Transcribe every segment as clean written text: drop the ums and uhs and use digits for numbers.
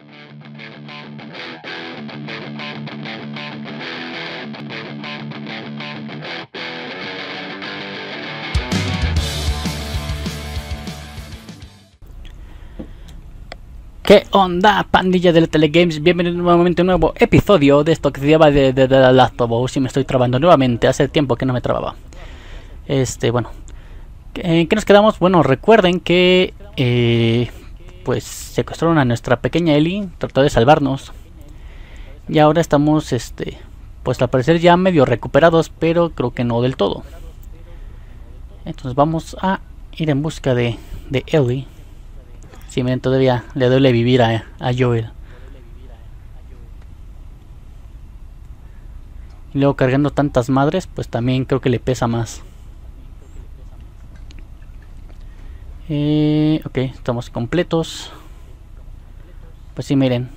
¿Qué onda, pandilla de Telegames? Bienvenidos nuevamente a un nuevo episodio de esto que se llama de The Last of Us. Y me estoy trabando nuevamente, hace tiempo que no me trababa. Bueno, ¿en qué nos quedamos? Bueno, recuerden que pues secuestraron a nuestra pequeña Ellie, trató de salvarnos. Y ahora estamos, pues al parecer ya medio recuperados, pero creo que no del todo. Entonces vamos a ir en busca de Ellie. Si miren, todavía le duele vivir a Joel. Y luego cargando tantas madres, pues también creo que le pesa más. Ok, estamos completos. Pues sí, miren.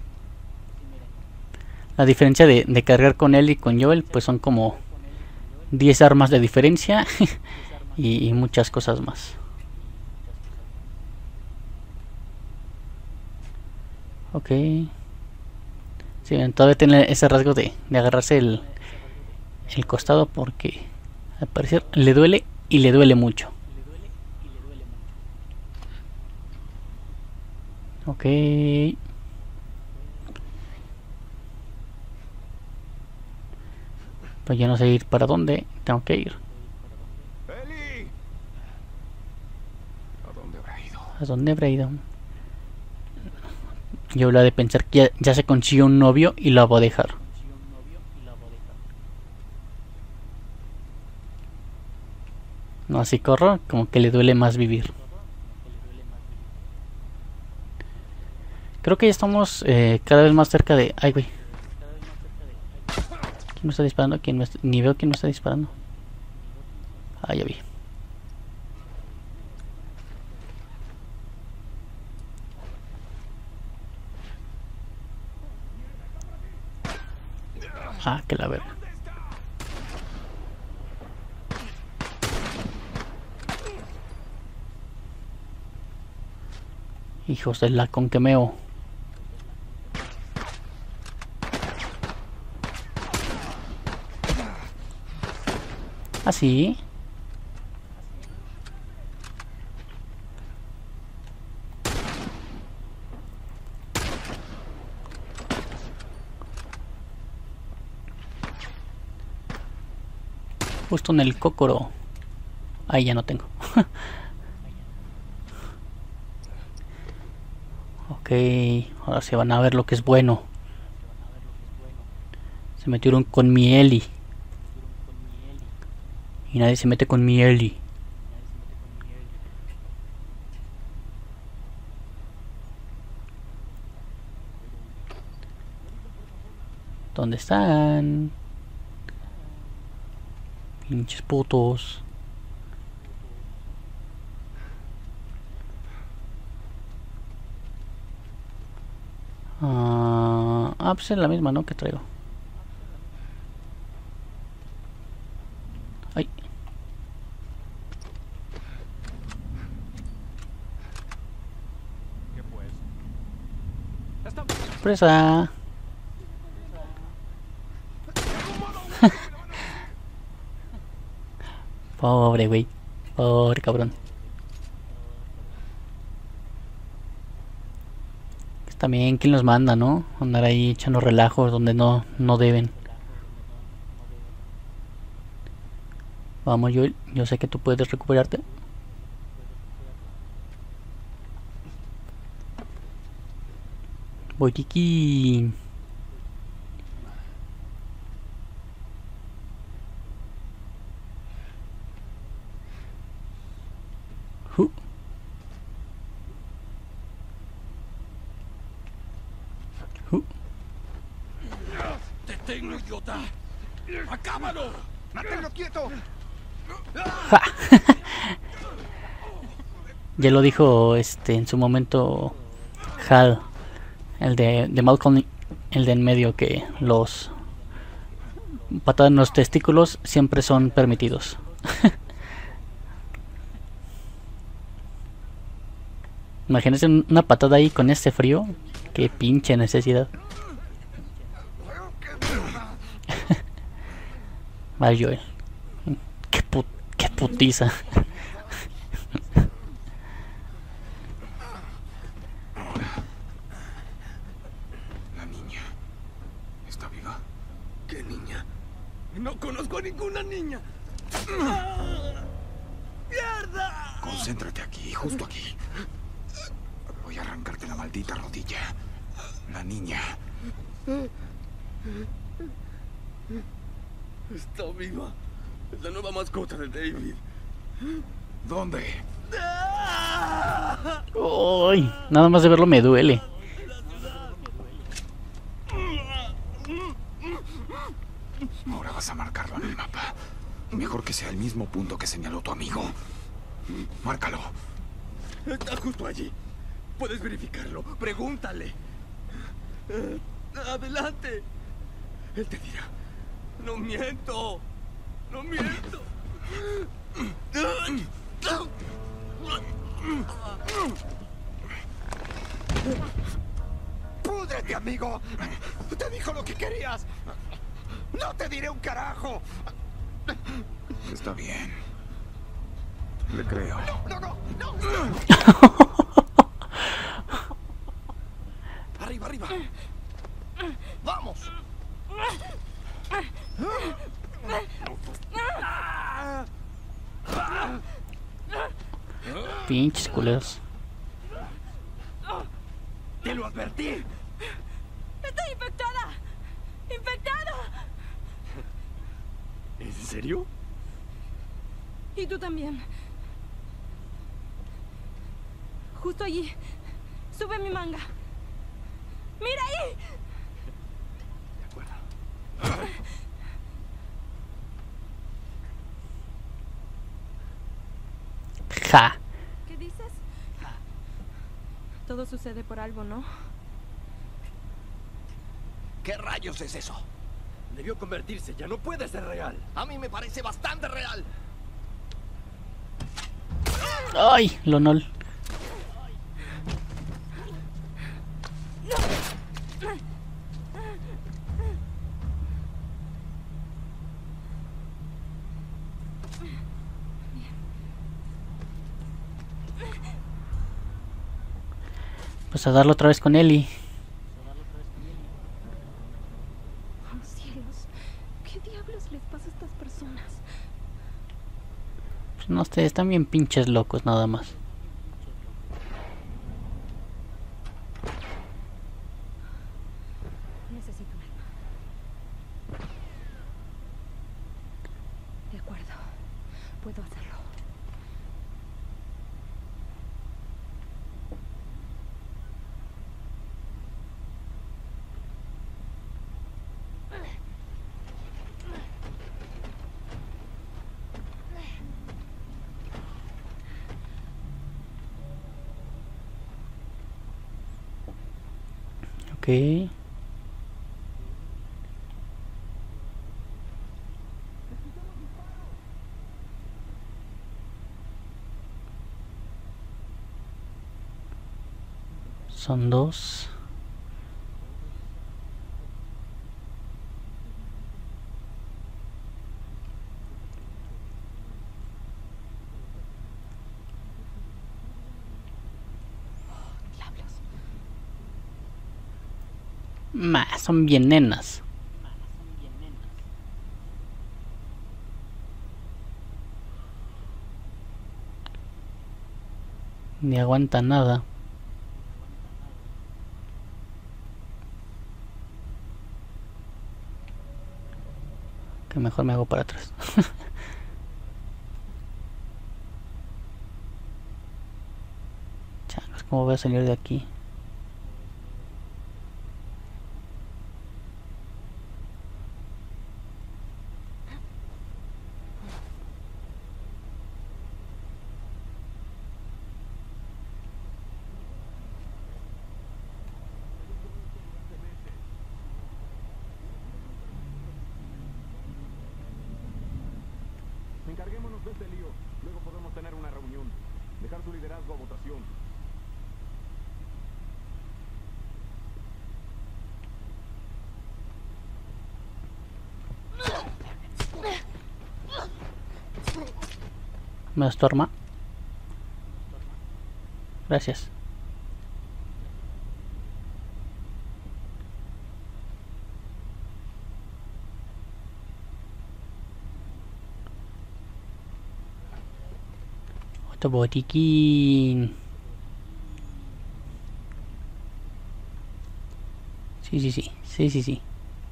La diferencia de cargar con él y con Joel, pues son como 10 armas de diferencia. y muchas cosas más. Ok. Sí, todavía tiene ese rasgo de agarrarse el costado porque al parecer le duele y le duele mucho. Ok. Pues ya no sé ir para dónde tengo que ir. ¡Ellie! ¿A dónde habrá ido? ¿A dónde habrá ido? Yo hablo de pensar que ya se consiguió un novio y lo va a dejar. No, así corro, como que le duele más vivir. Creo que ya estamos cada vez más cerca de... Ay, güey. ¿Quién me está disparando? Ni veo quién me está disparando. Ah, ya vi. Ah, que la verga. Hijos de la conquemeo. Así. Justo en el cócoro. Ahí ya no tengo. Ok, ahora se van a ver lo que es bueno. Se metieron con mi Ellie. Y nadie se mete con mi Ellie. ¿Dónde están? Pinches putos. Pues es la misma, ¿no? Que traigo. Ay. ¿Qué pues? Sorpresa. Pobre güey. Pobre cabrón. También quién los manda, ¿no? Andar ahí echando relajos donde no deben. Vamos, yo sé que tú puedes recuperarte. Voy, Kiki. ¡Te tengo, idiota! ¡Acábalo! ¡Manténlo quieto! ¡Ja! Ya lo dijo en su momento Hal, el de Malcolm, el de en medio, que los patadas en los testículos siempre son permitidos. Imagínense una patada ahí con este frío. Qué pinche necesidad. Va Joel. Qué putiza. La niña. ¿Está viva? ¿Qué niña? No conozco a ninguna niña. ¡Mierda! Concéntrate aquí, justo aquí. Voy a arrancarte la maldita rodilla. La niña. Está viva. Es la nueva mascota de David. ¿Dónde? Ay, nada más de verlo me duele. Ahora vas a marcarlo en el mapa. Mejor que sea el mismo punto que señaló tu amigo. Márcalo. Está justo allí. Puedes verificarlo. Pregúntale. Adelante. Él te dirá. No miento. No miento. ¡Púdrete, amigo! ¡Te dijo lo que querías! ¡No te diré un carajo! Está bien. Le creo. ¡No! Arriba, arriba. Vamos. Pinches culeros. Te lo advertí. ¡Estoy infectada! ¡Infectada! ¿En serio? Y tú también. Justo allí. Sube mi manga. ¡Mira ahí! De acuerdo. Ja. ¿Qué dices? Todo sucede por algo, ¿no? ¿Qué rayos es eso? Debió convertirse, ya no puede ser real. A mí me parece bastante real. Ay, Lonol. Pues a darlo otra vez con Ellie. Oh, cielos. ¿Qué diablos les pasa a estas personas? Pues no sé, están bien pinches locos nada más. Necesito un arma. De acuerdo. Puedo hacerlo. Ok. Son dos. Diablos. Son bien nenas. Ni aguanta nada. Que mejor me hago para atrás. Changos, ¿cómo voy a salir de aquí? Encarguémonos de este lío. Luego podemos tener una reunión. Dejar su liderazgo a votación. ¿Me das tu arma? Gracias. Otro botiquín. Sí.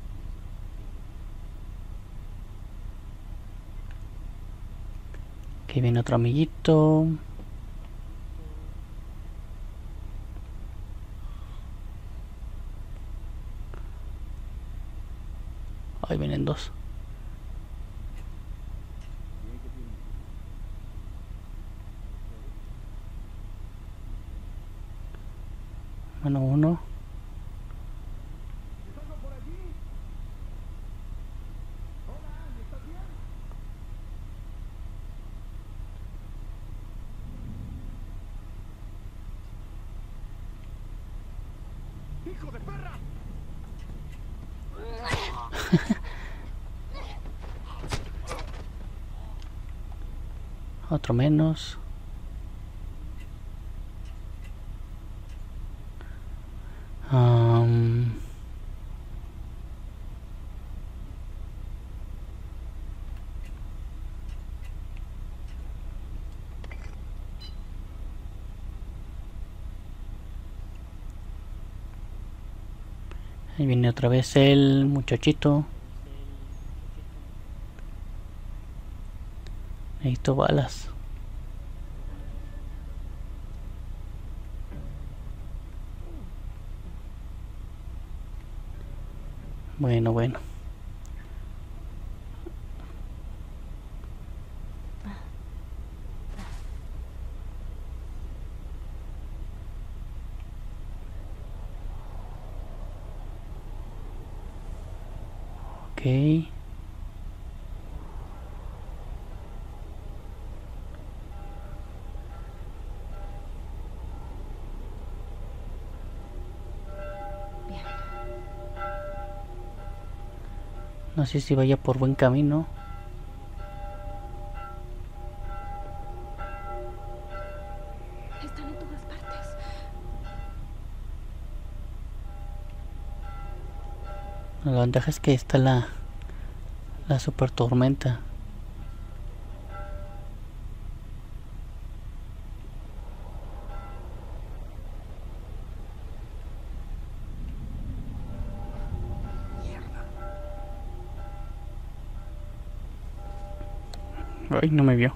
Aquí viene otro amiguito. Ahí vienen dos. Bueno, uno. ¡Hijo de perra! Otro menos. Ahí viene otra vez el muchachito. Necesito balas. Bueno. Ok. No sé si vaya por buen camino. Están en todas partes. La ventaja es que está la super tormenta. Ay, no me vio.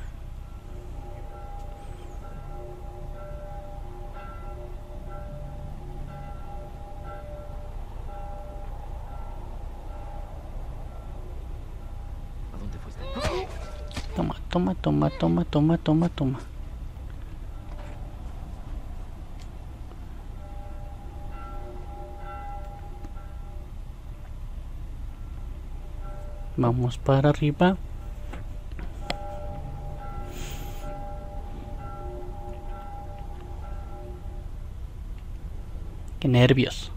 ¿A dónde fuiste? Toma. Vamos para arriba. Qué nervios.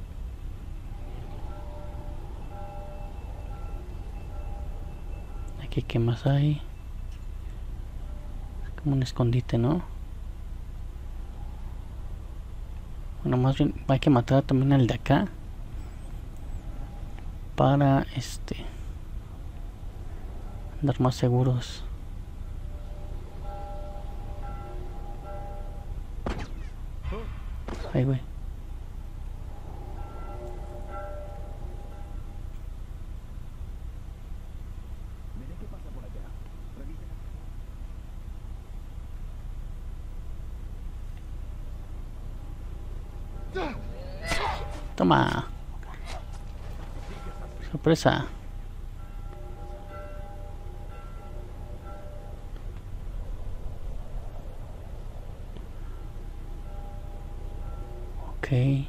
Aquí, ¿qué más hay? Es como un escondite, ¿no? Bueno, más bien hay que matar también al de acá. Para andar más seguros. Ay, güey. Toma. Sorpresa. Ok.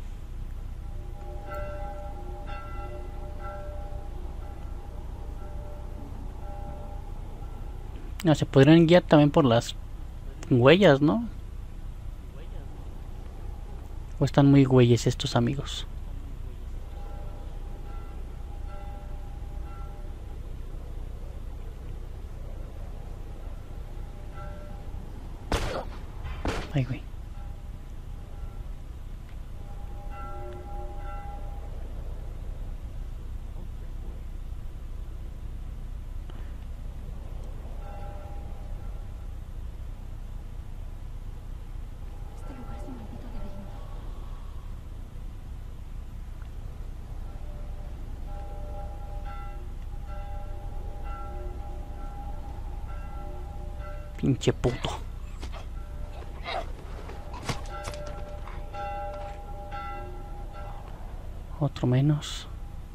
No, se podrían guiar también por las huellas, ¿no? O están muy güeyes estos amigos. Pinche puto. Otro menos.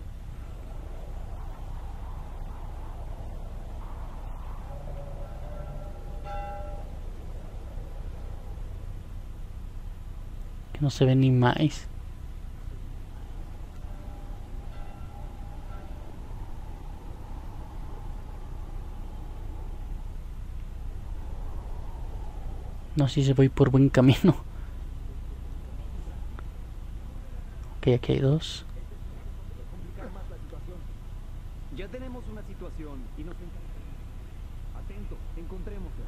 Que no se ve ni más. No sé si voy por buen camino. Ok, aquí hay dos. Ya tenemos una situación y nos encargamos. Atento, encontrémosla.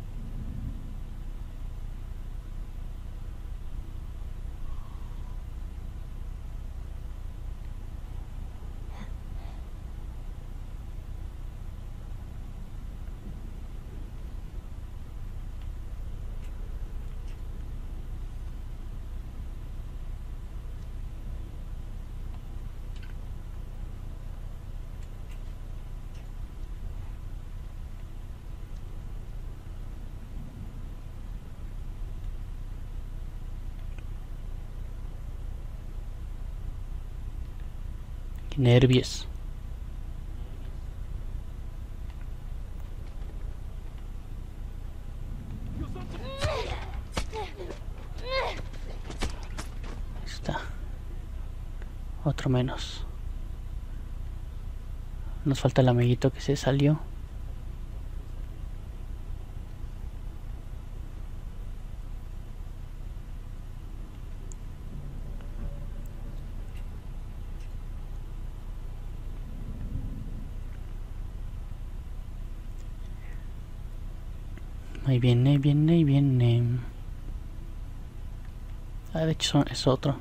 Qué nervios. Ahí está. Otro menos. Nos falta el amiguito que se salió. Ahí viene, viene, viene. Ah, de hecho es otro.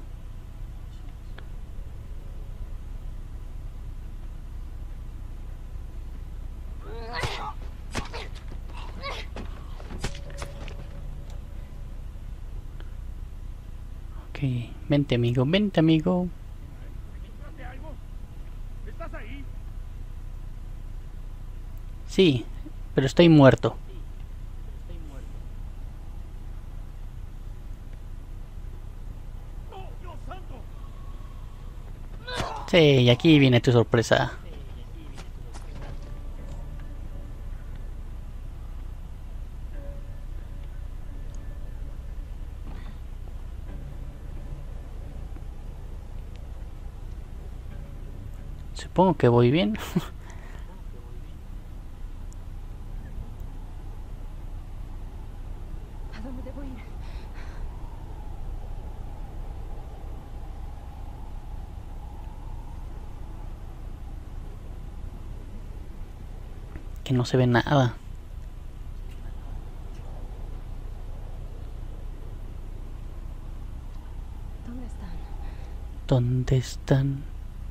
Ok, vente amigo, vente amigo. ¿Encontraste algo? ¿Estás ahí? Sí, pero estoy muerto. ¡Oh, Dios santo! Sí, y aquí viene tu sorpresa. Supongo que voy bien. ¿A dónde debo ir? Que no se ve nada. ¿Dónde están? ¿Dónde están?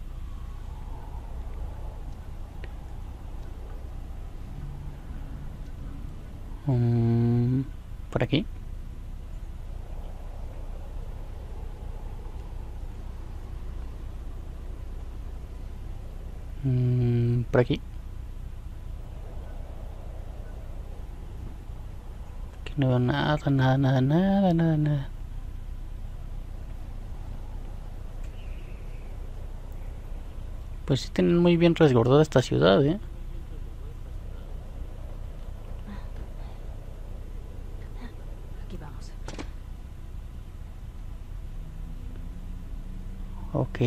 Por aquí. Por aquí. Que no veo nada, nada, nada, nada, nada, nada. Pues sí tienen muy bien resguardada esta ciudad, ¿eh? Aquí vamos. Ok.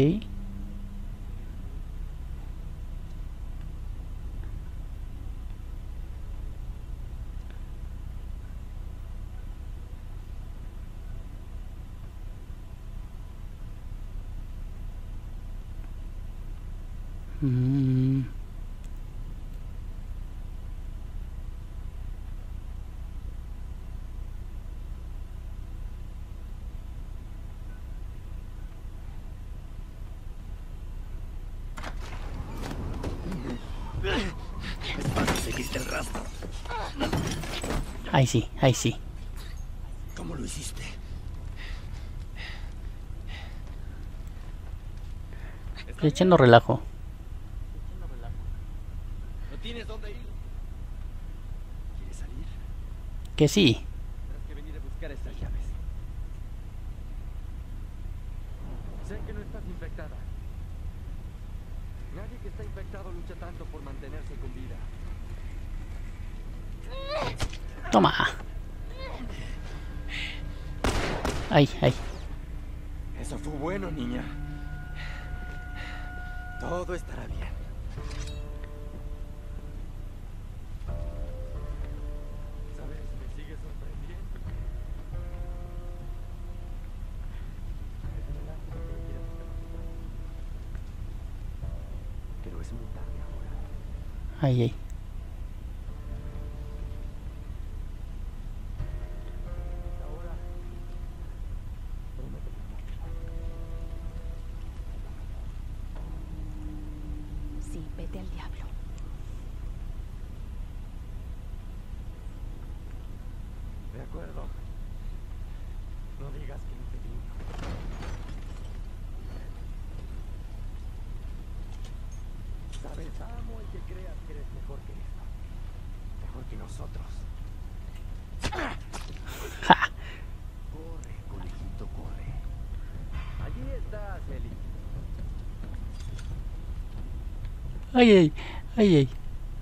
Seguiste el rastro. Ahí sí, ahí sí. ¿Cómo lo hiciste? Estoy echando relajo. ¿No tienes dónde ir? ¿Quieres salir? Que sí. Tendrás que venir a buscar esas llaves. Sé que no estás infectada. Nadie que está infectado lucha tanto por mantenerse con vida. Toma. Ay, ay. Eso fue bueno, niña. Todo estará bien. ¿Sabes? Me sigue sorprendiendo. Es una lástima que no quieras estar aquí. Pero es muy tarde ahora. Ay, ay. Ahora, prométeme. Sí, vete al diablo. De acuerdo. No digas que no te digo. Sabes, amo el que creas que eres mejor que esto. Mejor que nosotros. Ja. Corre, conejito, corre. Allí estás, Eli. Ay, ay. Ay, ay.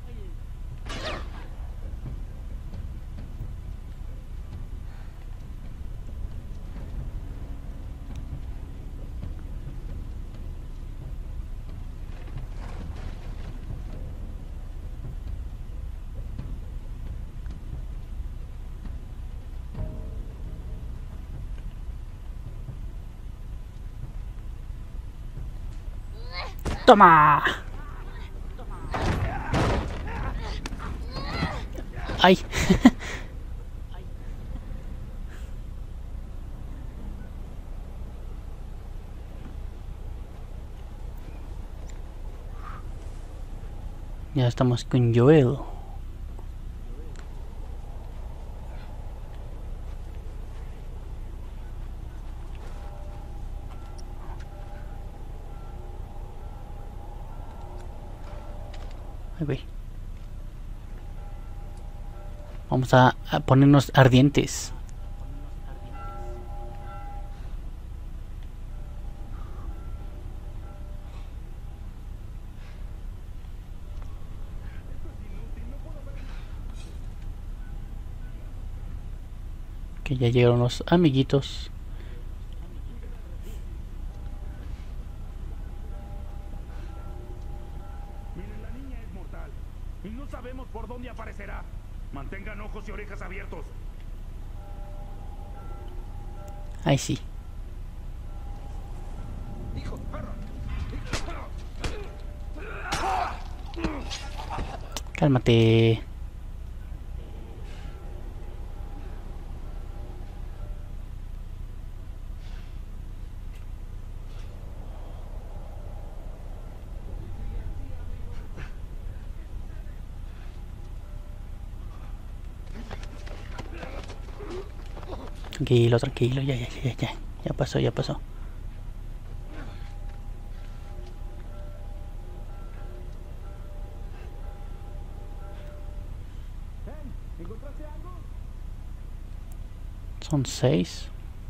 Toma. Ay. Ya estamos con Joel. Ay, güey. Vamos a ponernos ardientes. Que ya llegaron los amiguitos. Miren, la niña es mortal. Y no sabemos por dónde aparecerá. Mantengan ojos y orejas abiertos. Ay, sí. ¡Hijo de perra! Cálmate. Tranquilo, tranquilo, ya pasó, ya pasó. ¿Encontraste algo? Son 6.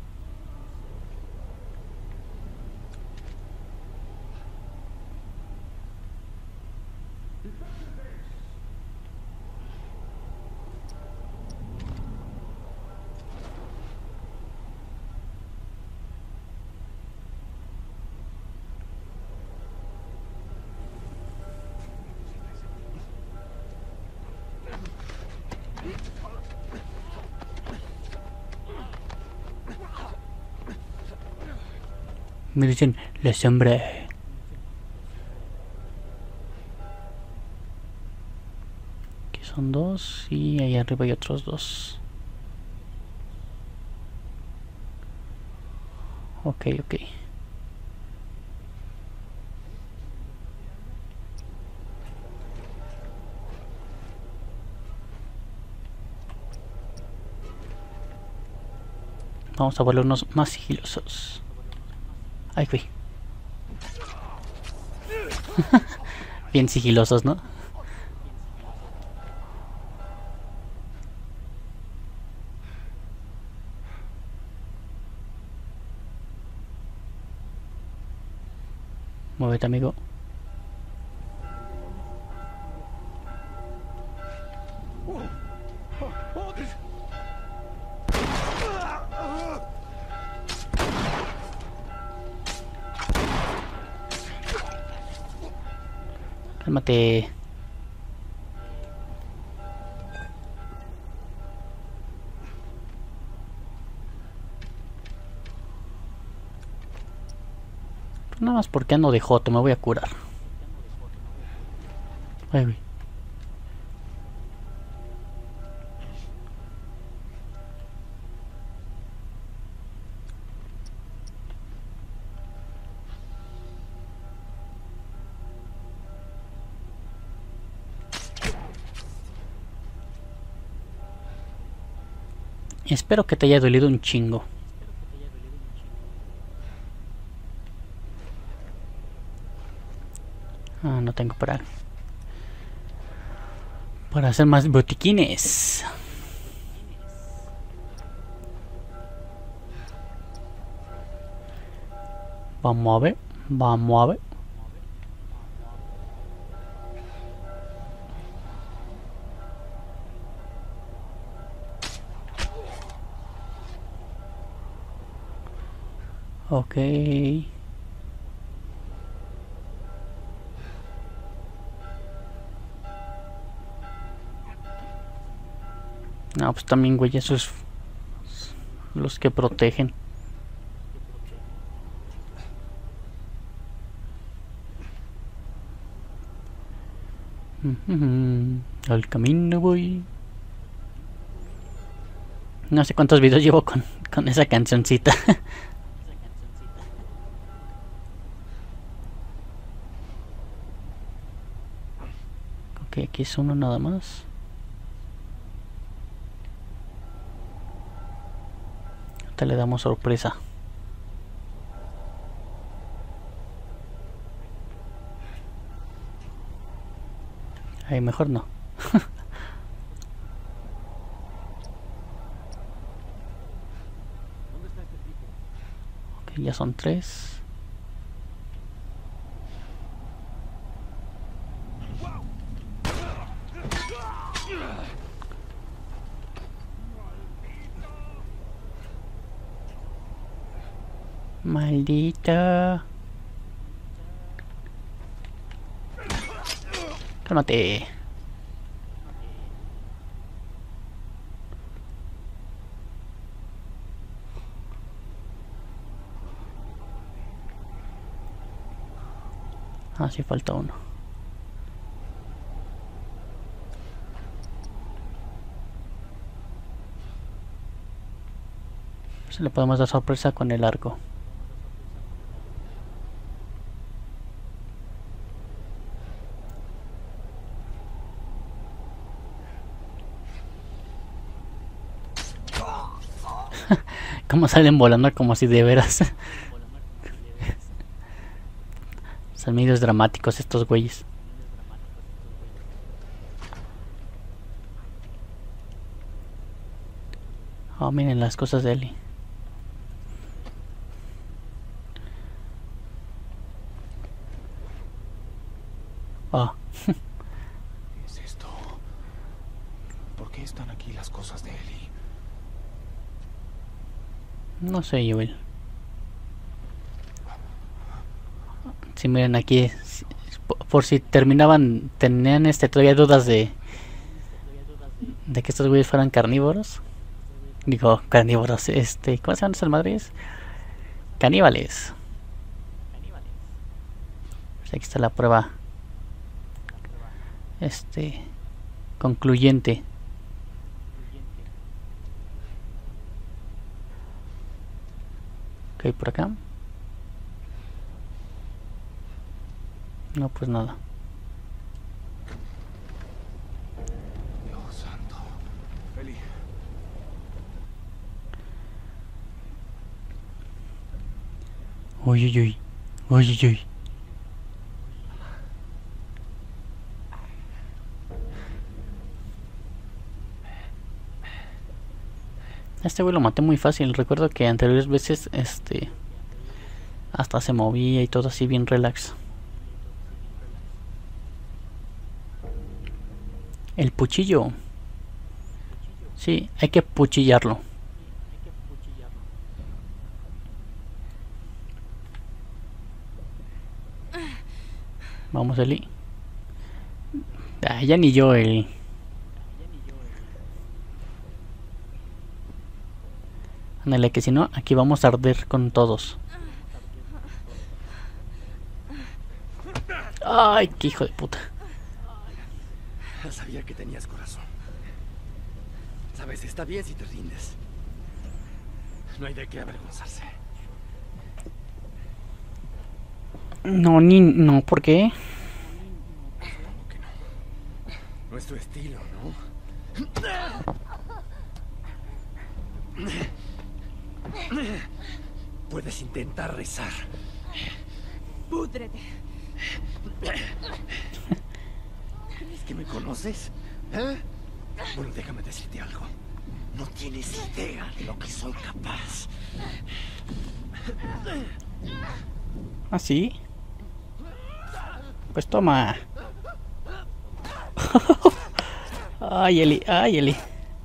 Me dicen la sombra. Aquí son 2 y ahí arriba hay otros 2. Ok, ok. Vamos a volvernos más sigilosos. Ay, fui. Bien sigilosos, ¿no? Muévete, amigo. Cálmate. Nada más porque ando de joto, me voy a curar. Ay, güey. Espero que te haya dolido un chingo. Ah, no tengo para hacer más botiquines. Vamos a ver, vamos a ver. Ok. No, pues también, güey, esos los que protegen. Al camino voy. No sé cuántos videos llevo con esa cancioncita. Ok, aquí es uno nada más. Ahorita le damos sorpresa. Ahí mejor no. Ok, ya son 3. Maldita. Cálmate. Ah, sí, falta uno. Se le podemos dar sorpresa con el arco. Como salen volando como si de veras. Son medios dramáticos estos güeyes. Oh, miren las cosas de Ellie. Oh. ¿Qué es esto? ¿Por qué están aquí las cosas de Ellie? No sé, Joel. Si miren aquí, por si tenían todavía dudas de que estos güeyes fueran carnívoros. Digo, carnívoros, ¿cómo se llaman esas madres? Caníbales. Pues aquí está la prueba. Concluyente. Ok, por acá. No, pues nada. Dios santo. Ellie. Uy, uy, uy. Uy, uy, uy. Este güey lo maté muy fácil. Recuerdo que anteriores veces hasta se movía y todo así bien relax. El cuchillo. Sí, hay que cuchillarlo. Vamos, Eli. Ah, ya ni yo, Eli. Ándale, que si no, aquí vamos a arder con todos. Ay, qué hijo de puta. Sabía que tenías corazón. Sabes, está bien si te rindes. No hay de qué avergonzarse. No, no, ¿por qué? ¿Cómo que no? No es tu estilo, ¿no? Puedes intentar rezar. Púdrete. ¿Crees que me conoces? ¿Eh? Bueno, déjame decirte algo. No tienes idea de lo que soy capaz. ¿Ah, sí? Pues toma. Ay, Eli, ay, Eli.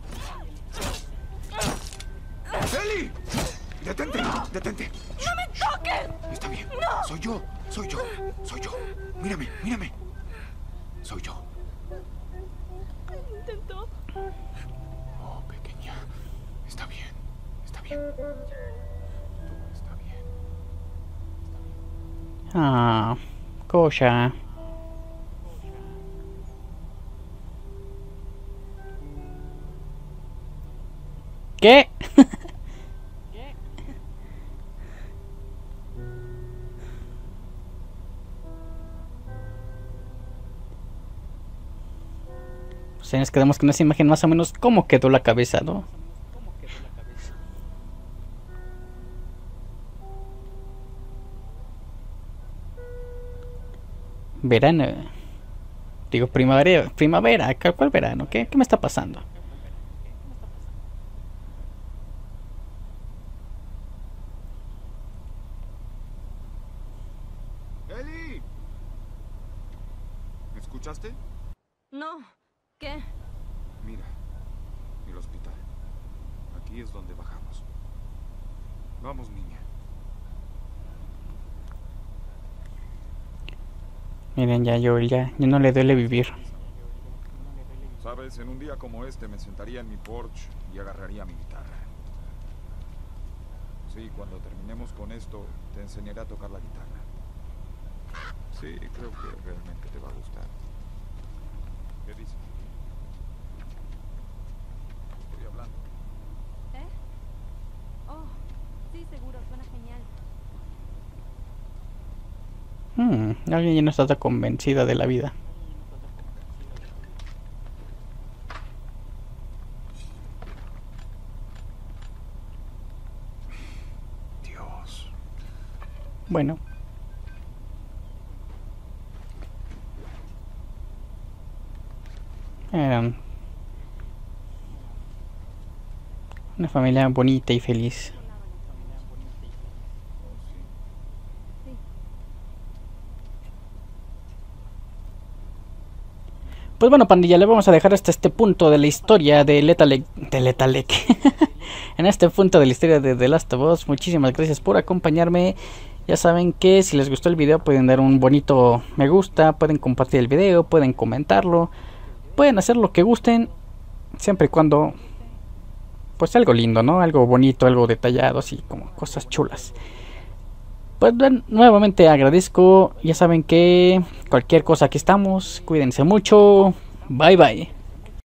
¡Eli! ¡Detente! ¡Detente! ¡No me toques! Está bien. ¡No! Soy yo. Mírame. Soy yo. Intentó. Oh, pequeña. Está bien. Todo está bien. Ah, cosa. ¿Qué? Pues nos quedamos con esa imagen más o menos cómo quedó la cabeza, ¿no? Verano. Digo primavera, ¿cuál verano? ¿Qué me está pasando? ¡Eli! ¿Me escuchaste? No. ¿Qué? Mira, el hospital. Aquí es donde bajamos. Vamos, niña. Miren, ya no le duele vivir. Sabes, en un día como este me sentaría en mi porche y agarraría mi guitarra. Sí, cuando terminemos con esto, te enseñaré a tocar la guitarra. Sí, creo que realmente te va a gustar. ¿Qué dices? Estoy hablando. ¿Eh? Oh, sí, seguro, suena genial. Alguien ya no está tan convencida de la vida. Dios. Bueno. Eran una familia bonita y feliz. Pues bueno, pandilla, le vamos a dejar hasta este punto de la historia de Letalek. En este punto de la historia de The Last of Us. Muchísimas gracias por acompañarme. Ya saben que si les gustó el video pueden dar un bonito me gusta, pueden compartir el video, pueden comentarlo, pueden hacer lo que gusten, siempre y cuando pues algo lindo, ¿no? Algo bonito, algo detallado, así como cosas chulas. Pues nuevamente agradezco, ya saben que cualquier cosa aquí estamos, cuídense mucho, bye bye.